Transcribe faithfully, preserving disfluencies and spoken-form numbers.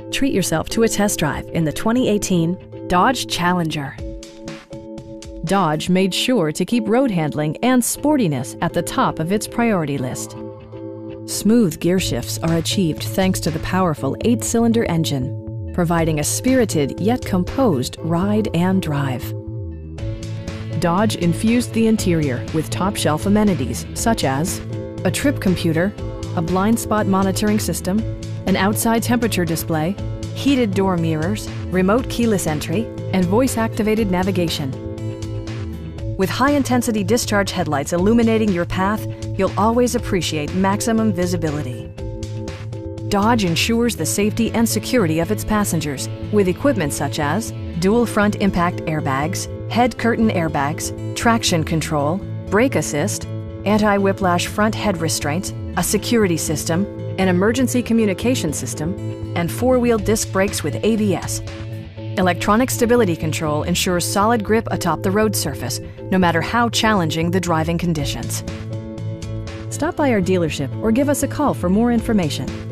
Treat yourself to a test drive in the twenty eighteen Dodge Challenger. Dodge made sure to keep road handling and sportiness at the top of its priority list. Smooth gear shifts are achieved thanks to the powerful eight-cylinder engine, providing a spirited yet composed ride and drive. Dodge infused the interior with top-shelf amenities such as a trip computer, a blind spot monitoring system, an outside temperature display, heated door mirrors, remote keyless entry, and voice-activated navigation. With high-intensity discharge headlights illuminating your path, you'll always appreciate maximum visibility. Dodge ensures the safety and security of its passengers with equipment such as dual front impact airbags, head curtain airbags, traction control, brake assist, anti-whiplash front head restraints, a security system, an emergency communication system, and four-wheel disc brakes with A B S. Electronic stability control ensures solid grip atop the road surface, no matter how challenging the driving conditions. Stop by our dealership or give us a call for more information.